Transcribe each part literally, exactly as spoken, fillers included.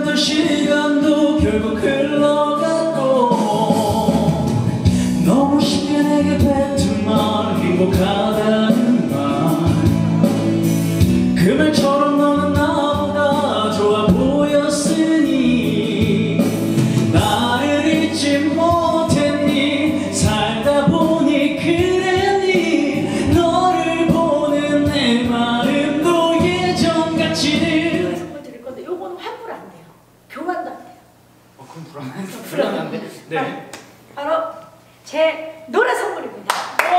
기다렸던 시간도 결국 흘러갔고 너무 쉽게 내게 뱉은 말 행복하다는 말 그 말처럼 너는 나보다 좋아 보였으니 나를 잊지 못했니 살다 보니 그랬니 너를 보는 내 마음도 예전같이 늘 선물 드릴 건데 요거는 환불 안 돼요. 교환도 안 돼요. 어, 그럼 불안한데? 불안한데? 네. 바로 제 노래 선물입니다.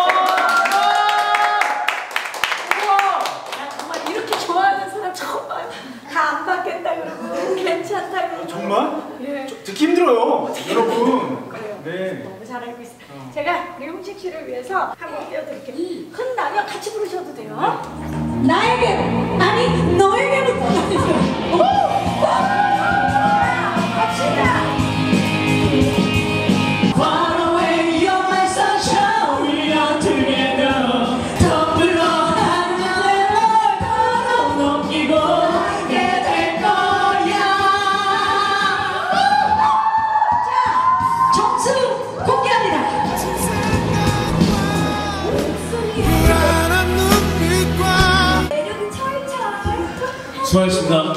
좋아하는 사람 처음 봐요. 다 안 받겠다 그러고 괜찮다 그러고. 정말? 예. 저, 듣기 힘들어요, 여러분. 그래요. 네. 너무 잘 알고 있어요. 어. 제가 우리 홍식 씨를 위해서 한번 띄워드릴게요. 흔나면 같이 부르셔도 돼요. 네. 나에게 아니 너에게부터. 갑시다. 수고하셨습니다.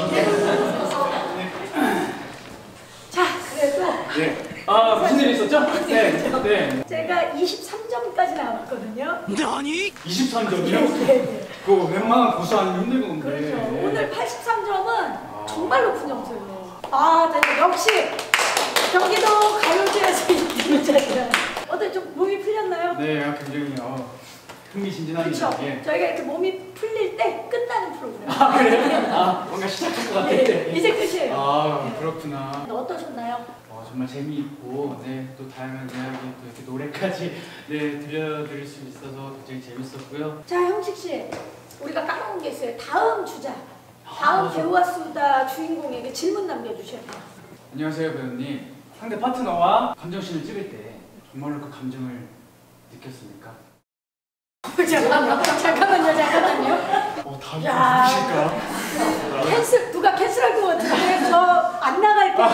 자, 그래도 네. 아, 무슨 일 있었죠? 네. 네. 제가 이십삼 점까지 나왔거든요. 아니? 이십삼 점이요? 네. 그거 웬만한 고수 아니면 힘든 건데. 그렇죠. 오늘 팔십삼 점은 아. 정말 높은 점수예요. 아, 네. 역시 경기도 가요제에서 이기는 자리라. 어때 좀 몸이 풀렸나요? 네, 굉장히 어, 흥미진진합니다. 그렇죠. 예. 저희가 이렇게 몸이 풀릴 때 끝나는 프로그램. 아, 그래요? 아, 뭔가 시작할 것 같은데. 예, 이제 끝이에요. 아, 그렇구나. 어떠셨나요? 어, 정말 재미있고, 네, 또 다양한 이야기, 또 이렇게 노래까지 네, 들려드릴 수 있어서 굉장히 재밌었고요. 자, 형식 씨, 우리가 까먹은 게 있어요. 다음 주자, 다음 아, 배우와 수다 주인공에게 질문 남겨주셔야 돼요. 안녕하세요, 배우님. 상대 파트너와 감정씬을 찍을 때 정말로 그 감정을 느꼈습니까? 잠깐만요, 잠깐만요, 잠깐만요. 어, 다음 주 야. 누구실까? 캔슬, 누가 캔슬할 것 같은데 저 안 나갈게요.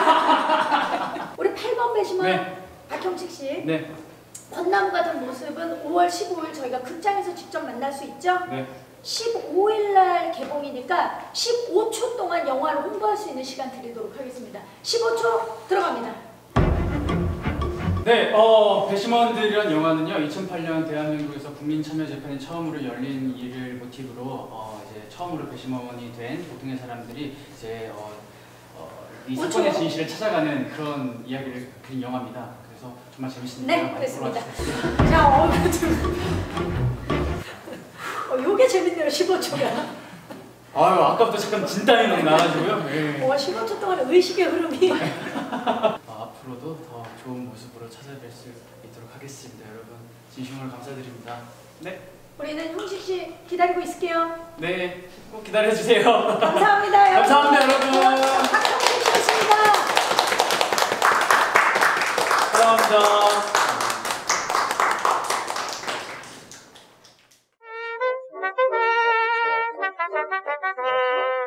우리 팔 번 배심원 네. 박형식 씨. 네. 벚나무 같은 모습은 오월 십오일 저희가 극장에서 직접 만날 수 있죠? 네. 십오일 날 개봉이니까 십오 초 동안 영화를 홍보할 수 있는 시간 드리도록 하겠습니다. 십오 초 들어갑니다. 네, 어, 배심원들이란 영화는요, 이천팔 년 대한민국에서 국민참여재판이 처음으로 열린 일을 모티브로 어, 이제 처음으로 배심원이 된 보통의 사람들이 이제 어, 어, 이 사건의 진실을 찾아가는 그런 이야기를 그린 영화입니다. 그래서 정말 재밌습니다. 네, 그렇습니다. 자, 어, 어, 요게 재밌네요, 십오 초가. 아유, 아까부터 잠깐 진땀이 막 나가지고요. 네. 어, 십오 초 동안 의식의 흐름이. 어, 앞으로도 더 좋은 모습으로 찾아뵐 수 있도록 하겠습니다. 여러분, 진심으로 감사드립니다. 네. 우리는 형식 씨 기다리고 있을게요. 네, 꼭 기다려주세요. 감사합니다, 여러분. 감사합니다, 여러분. 박형식 씨였습니다. 감사합니다. Thank you.